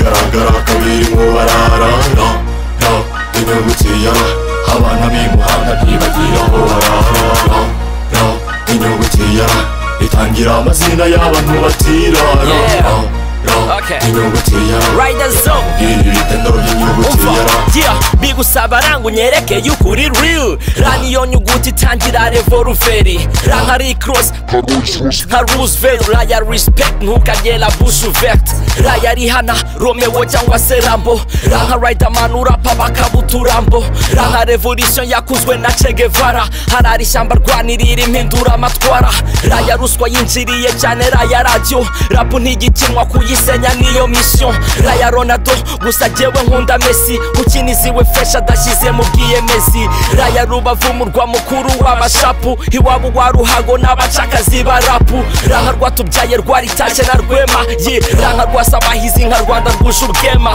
igaragara kabiri mu barara inyuguti ya abana b'imuhanda ntibagira aho barara inyuguti ya itangira amazina y'abantu batirara inyuguti ya iritendo ry'inyuguti ya bigusaba ranga unyereke y'ukuri real ra niyo nyuguti itangira revolveri ra nka Rick-Ross nka Roosevelt ra ya respect ntukagera bush ouverte ra ya Rihanna Romeo cyangwa se Rambo ra nka Riderman urapa bakabuturambo ra nka revolution yakuzwe na Che Guevara harari ishyamba rwanirira impindura amatwara ra ya ruswa yinjiriye cyane ra ya radio rapu ntigikinwa kuyisenya niyo mission ra ya Ronaldo gusa jewe nkunda Messi ukiniziwe fresh adashyize mu bwiyemezi ra ya Rubavu murwa mukuru w'abashapu iwabo wa Ruhago n'abacakazi barapu ra nka Rwatubyaye rwaritashye na Rwema ra nka Rwasabahizi nka Rwanda rwuje ubwema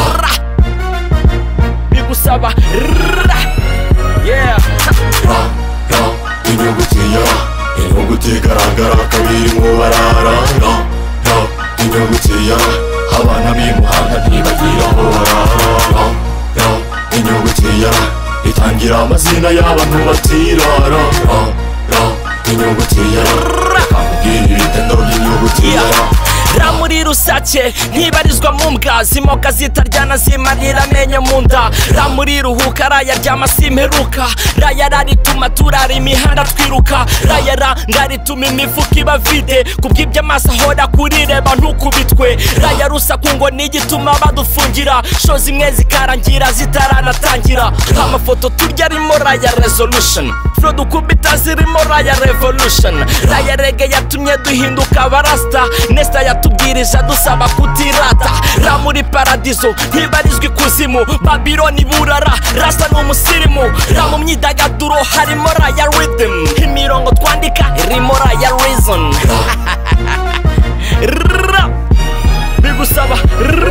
bigusaba inyuguti igaragara kabiri mu barara inyuguti ya abana b'imuhanda ntibagira aho barara inyuguti ya itangira amazina y'abantu batirara inyuguti ya iritendo ry'inyuguti ya ra muri rusake ntibarizwa mu mbwa zimoka zitaryana zimarira amenyo mu nda ra muri ruhuka ra yaryama simperuka ra ya ra rituma turara imihanda twiruka ra ya ra ngarituma imifuka iba vide kubw'ibyo amaso ahora kurireba ntukubitwe ra ya rusaku ngo nigituma badufungira sho zimwe zikarangira zitaranatangira amafoto turya arimo ra ya resolution flo dukubita zirimo ra ya revolution ra ya rege yatumye duhinduka abarasta nesta yatubwirije dusaba kutirata ra muri paradizo ntibarizwa ikuzimu Babyloni burara rasta n'umusirimu ra mu myidagaduro harimo ra ya rhythm imirongo twandika irimo ra ya reason bigusaba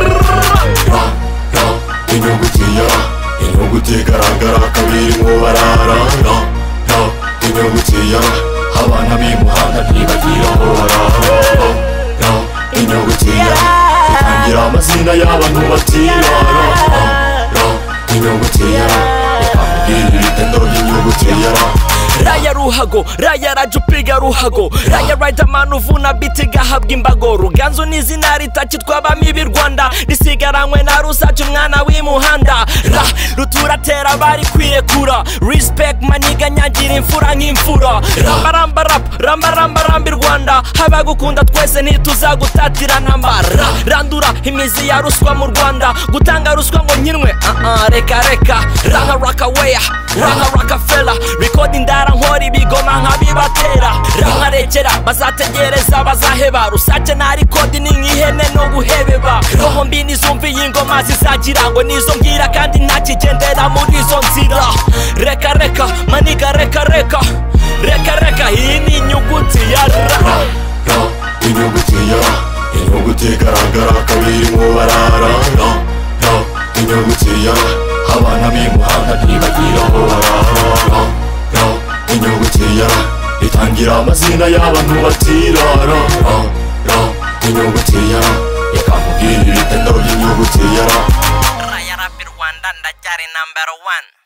inyuguti igaragara kabiri mu barara inyuguti ya abana b'imuhanda ntibagira aho barara inyuguti ya itangira amazina y'abantu batirara inyuguti ya iritendo ry'inyuguti ya ra ya Ruhago ra ya Rajupiga Ruhago ra ya Riderman uvuna biti gahabwa imbago Ruganzu n'izina ritakitwa abami b'i Rwanda risigaranywe na Rusake umwana w'imuhanda ra ruturatera bari kwirekura respect maniga nyagira imfura nk'imfura ramba rap ramba i Rwanda habagukunda twese ntituzagutatira namba ra randura imizi ya ruswa mu Rwanda gutanga ruswa ngo nkinwe reka ra nka Rockaway ra nka Rockefeller recording ndara nkora ibigoma nkabibatera ra nka rekera bazategereza bazaheba Rusake na record ni nk'ihene no guhebeba roho mbi nizumviye ingoma zizagira ngo nizo mbwira kandi ntakigendera muri izo nzira reka maniga reka iyi ni inyuguti ya ra inyuguti igaragara kabiri mu barara inyuguti ya abana b'imuhanda ntibagira aho barara inyuguti ya itangira amazina y'abantu batirara inyuguti ya iritendo ry'inyuguti ya ra ya Rap Rwanda ndacyari number 1